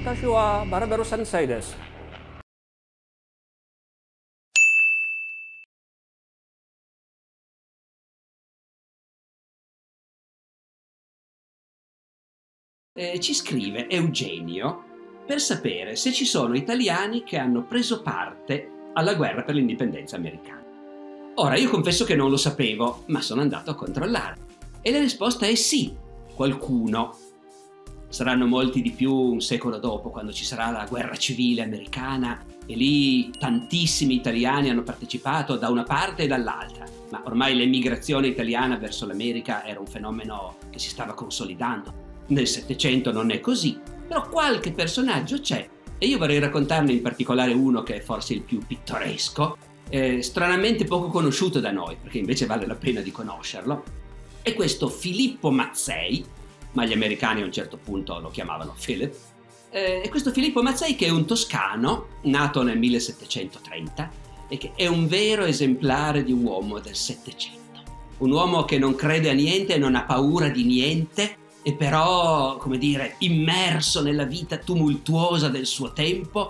私はバラベル先生です。 Ci scrive Eugenio per sapere se ci sono italiani che hanno preso parte alla guerra per l'indipendenza americana. Ora, io confesso che non lo sapevo, ma sono andato a controllare. E la risposta è sì, qualcuno. Saranno molti di più un secolo dopo, quando ci sarà la guerra civile americana, e lì tantissimi italiani hanno partecipato da una parte e dall'altra. Ma ormai l'emigrazione italiana verso l'America era un fenomeno che si stava consolidando. Nel Settecento non è così, però qualche personaggio c'è, e io vorrei raccontarne in particolare uno che è forse il più pittoresco, stranamente poco conosciuto da noi, perché invece vale la pena di conoscerlo. È questo Filippo Mazzei, ma gli americani a un certo punto lo chiamavano Philip. È questo Filippo Mazzei, che è un toscano, nato nel 1730, e che è un vero esemplare di un uomo del Settecento. Un uomo che non crede a niente e non ha paura di niente, e però, come dire, immerso nella vita tumultuosa del suo tempo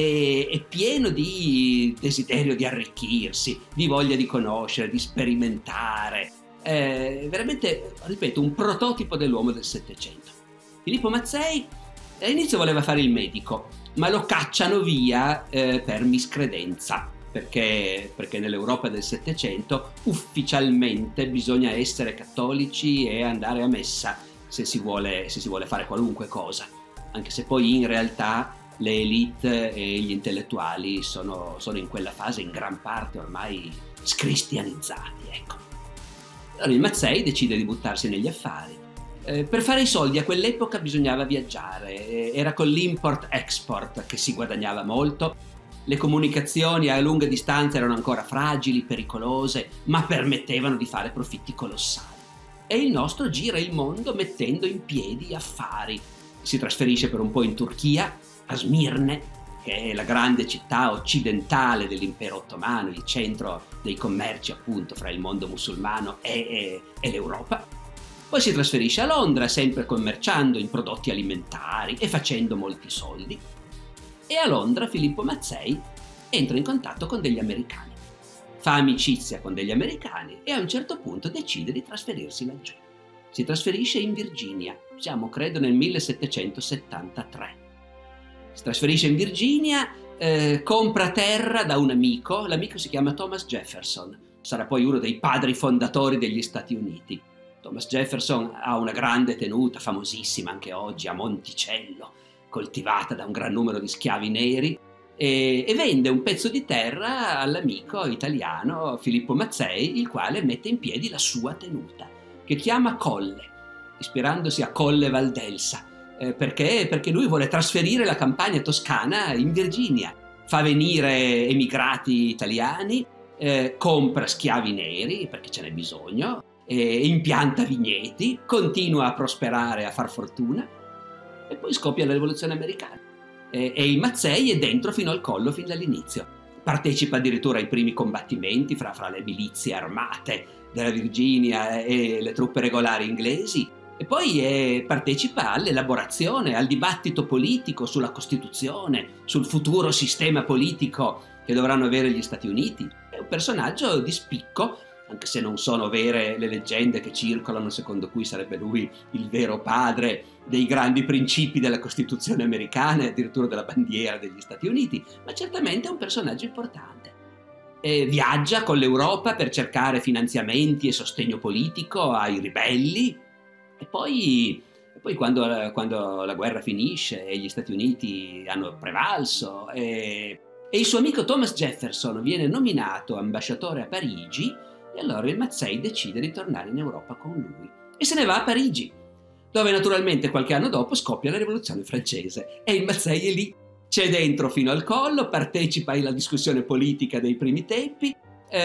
e pieno di desiderio di arricchirsi, di voglia di conoscere, di sperimentare. Veramente, ripeto, un prototipo dell'uomo del Settecento. Filippo Mazzei all'inizio voleva fare il medico, ma lo cacciano via per miscredenza, perché nell'Europa del Settecento ufficialmente bisogna essere cattolici e andare a messa se si vuole fare qualunque cosa, anche se poi in realtà le elite e gli intellettuali sono in quella fase in gran parte ormai scristianizzati, ecco. Allora il Mazzei decide di buttarsi negli affari. Per fare i soldi a quell'epoca bisognava viaggiare, era con l'import-export che si guadagnava molto, le comunicazioni a lunga distanza erano ancora fragili, pericolose, ma permettevano di fare profitti colossali. E il nostro gira il mondo mettendo in piedi affari. Si trasferisce per un po' in Turchia, a Smirne, che è la grande città occidentale dell'impero ottomano, il centro dei commerci appunto fra il mondo musulmano e l'Europa. Poi si trasferisce a Londra, sempre commerciando in prodotti alimentari e facendo molti soldi. E a Londra Filippo Mazzei entra in contatto con degli americani. Fa amicizia con degli americani e a un certo punto decide di trasferirsi laggiù. Si trasferisce in Virginia, siamo credo nel 1773. Si trasferisce in Virginia, compra terra da un amico, l'amico si chiama Thomas Jefferson, sarà poi uno dei padri fondatori degli Stati Uniti. Thomas Jefferson ha una grande tenuta, famosissima anche oggi, a Monticello, coltivata da un gran numero di schiavi neri, e vende un pezzo di terra all'amico italiano Filippo Mazzei, il quale mette in piedi la sua tenuta, che chiama Colle, ispirandosi a Colle Valdelsa, perché lui vuole trasferire la campagna toscana in Virginia. Fa venire emigrati italiani, compra schiavi neri, perché ce n'è bisogno, impianta vigneti, continua a prosperare, a far fortuna, e poi scoppia la rivoluzione americana. E il Mazzei è dentro fino al collo, fin dall'inizio. Partecipa addirittura ai primi combattimenti fra le milizie armate della Virginia e le truppe regolari inglesi, e poi partecipa all'elaborazione, al dibattito politico sulla Costituzione, sul futuro sistema politico che dovranno avere gli Stati Uniti. È un personaggio di spicco, anche se non sono vere le leggende che circolano secondo cui sarebbe lui il vero padre dei grandi principi della Costituzione americana e addirittura della bandiera degli Stati Uniti, ma certamente è un personaggio importante. Viaggia con l'Europa per cercare finanziamenti e sostegno politico ai ribelli, e poi quando la guerra finisce e gli Stati Uniti hanno prevalso e il suo amico Thomas Jefferson viene nominato ambasciatore a Parigi, e allora il Mazzei decide di tornare in Europa con lui e se ne va a Parigi, dove naturalmente qualche anno dopo scoppia la rivoluzione francese, e il Mazzei è lì, c'è dentro fino al collo, partecipa alla discussione politica dei primi tempi,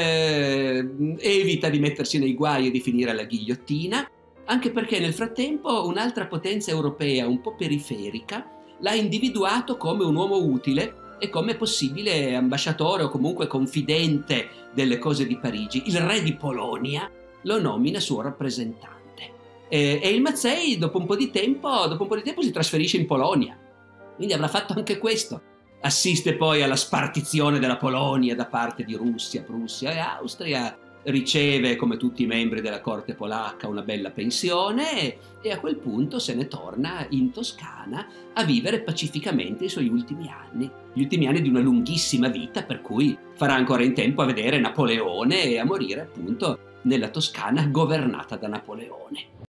evita di mettersi nei guai e di finire alla ghigliottina, anche perché nel frattempo un'altra potenza europea un po' periferica l'ha individuato come un uomo utile e come possibile ambasciatore o comunque confidente delle cose di Parigi. Il re di Polonia lo nomina suo rappresentante, e il Mazzei dopo un po' di tempo si trasferisce in Polonia, Quindi avrà fatto anche questo. Assiste poi alla spartizione della Polonia da parte di Russia, Prussia e Austria, riceve, come tutti i membri della corte polacca, una bella pensione e a quel punto se ne torna in Toscana a vivere pacificamente i suoi ultimi anni, gli ultimi anni di una lunghissima vita, per cui farà ancora in tempo a vedere Napoleone e a morire appunto nella Toscana governata da Napoleone.